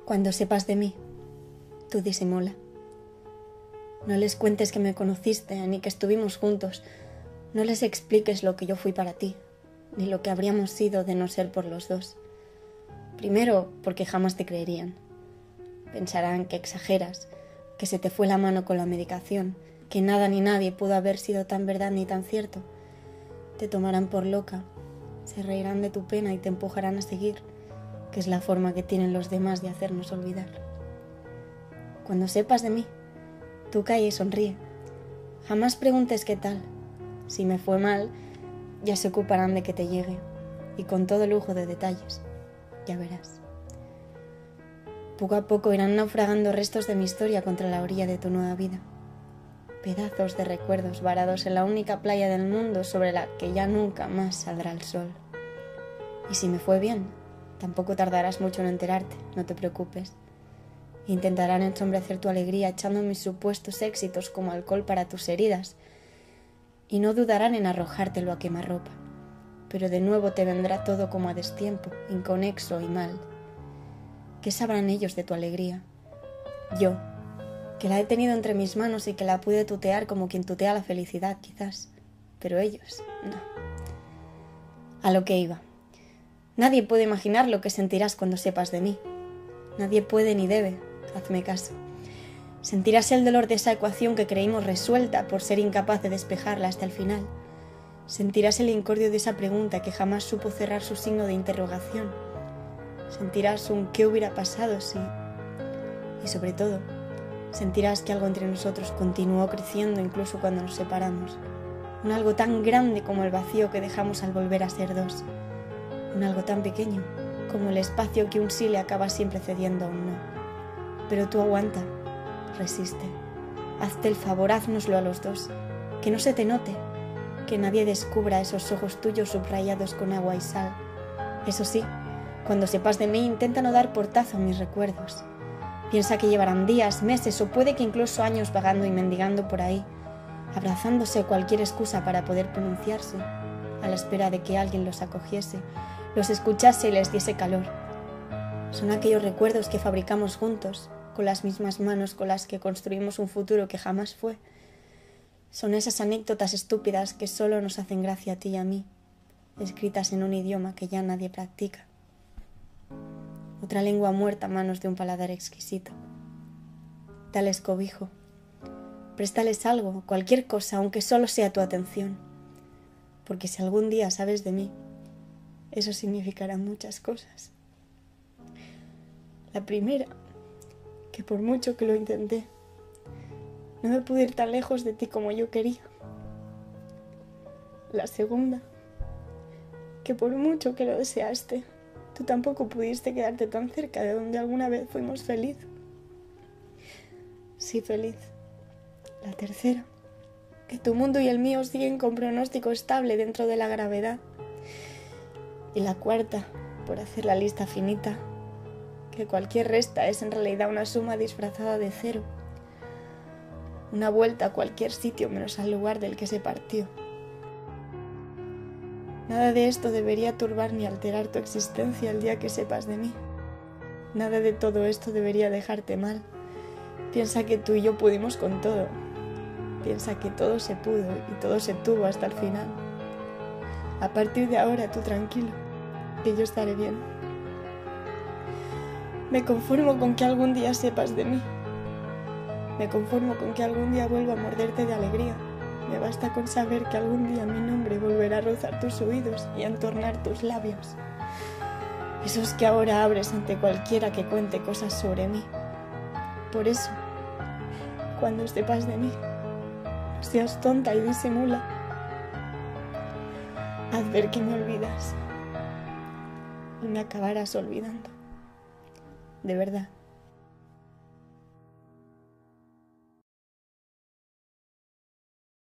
Cuando sepas de mí, tú disimula. No les cuentes que me conociste ni que estuvimos juntos. No les expliques lo que yo fui para ti, ni lo que habríamos sido de no ser por los dos. Primero, porque jamás te creerían. Pensarán que exageras, que se te fue la mano con la medicación, que nada ni nadie pudo haber sido tan verdad ni tan cierto. Te tomarán por loca, se reirán de tu pena y te empujarán a seguir, que es la forma que tienen los demás de hacernos olvidar. Cuando sepas de mí, tú calla y sonríe. Jamás preguntes qué tal. Si me fue mal, ya se ocuparán de que te llegue, y con todo lujo de detalles, ya verás. Poco a poco irán naufragando restos de mi historia contra la orilla de tu nueva vida. Pedazos de recuerdos varados en la única playa del mundo sobre la que ya nunca más saldrá el sol. Y si me fue bien, tampoco tardarás mucho en enterarte, no te preocupes. Intentarán ensombrecer tu alegría echando mis supuestos éxitos como alcohol para tus heridas, y no dudarán en arrojártelo a quemarropa, pero de nuevo te vendrá todo como a destiempo, inconexo y mal. ¿Qué sabrán ellos de tu alegría? Yo, que la he tenido entre mis manos y que la pude tutear como quien tutea la felicidad, quizás, pero ellos, no. A lo que iba. Nadie puede imaginar lo que sentirás cuando sepas de mí. Nadie puede ni debe, hazme caso. Sentirás el dolor de esa ecuación que creímos resuelta por ser incapaz de despejarla hasta el final. Sentirás el incordio de esa pregunta que jamás supo cerrar su signo de interrogación. Sentirás un ¿qué hubiera pasado si...? Y sobre todo, sentirás que algo entre nosotros continuó creciendo incluso cuando nos separamos. Un algo tan grande como el vacío que dejamos al volver a ser dos. Un algo tan pequeño como el espacio que un sí le acaba siempre cediendo a un no. Pero tú aguanta, resiste. Hazte el favor, háznoslo a los dos. Que no se te note, que nadie descubra esos ojos tuyos subrayados con agua y sal. Eso sí, cuando sepas de mí, intenta no dar portazo a mis recuerdos. Piensa que llevarán días, meses o puede que incluso años vagando y mendigando por ahí, abrazándose cualquier excusa para poder pronunciarse, a la espera de que alguien los acogiese, los escuchase y les diese calor. Son aquellos recuerdos que fabricamos juntos, con las mismas manos con las que construimos un futuro que jamás fue. Son esas anécdotas estúpidas que solo nos hacen gracia a ti y a mí, escritas en un idioma que ya nadie practica. Otra lengua muerta a manos de un paladar exquisito. Dales cobijo. Préstales algo, cualquier cosa, aunque solo sea tu atención. Porque si algún día sabes de mí, eso significará muchas cosas. La primera, que por mucho que lo intenté, no me pude ir tan lejos de ti como yo quería. La segunda, que por mucho que lo deseaste, tú tampoco pudiste quedarte tan cerca de donde alguna vez fuimos felices. Sí, feliz. La tercera, que tu mundo y el mío siguen con pronóstico estable dentro de la gravedad. Y la cuarta, por hacer la lista finita, que cualquier resta es en realidad una suma disfrazada de cero. Una vuelta a cualquier sitio menos al lugar del que se partió. Nada de esto debería turbar ni alterar tu existencia el día que sepas de mí. Nada de todo esto debería dejarte mal. Piensa que tú y yo pudimos con todo. Piensa que todo se pudo y todo se tuvo hasta el final. A partir de ahora, tú tranquilo, que yo estaré bien. Me conformo con que algún día sepas de mí. Me conformo con que algún día vuelva a morderte de alegría. Me basta con saber que algún día mi nombre volverá a rozar tus oídos y a entornar tus labios. Esos que ahora abres ante cualquiera que cuente cosas sobre mí. Por eso, cuando sepas de mí, no seas tonta y disimula. Haz ver que me olvidas y me acabarás olvidando. De verdad.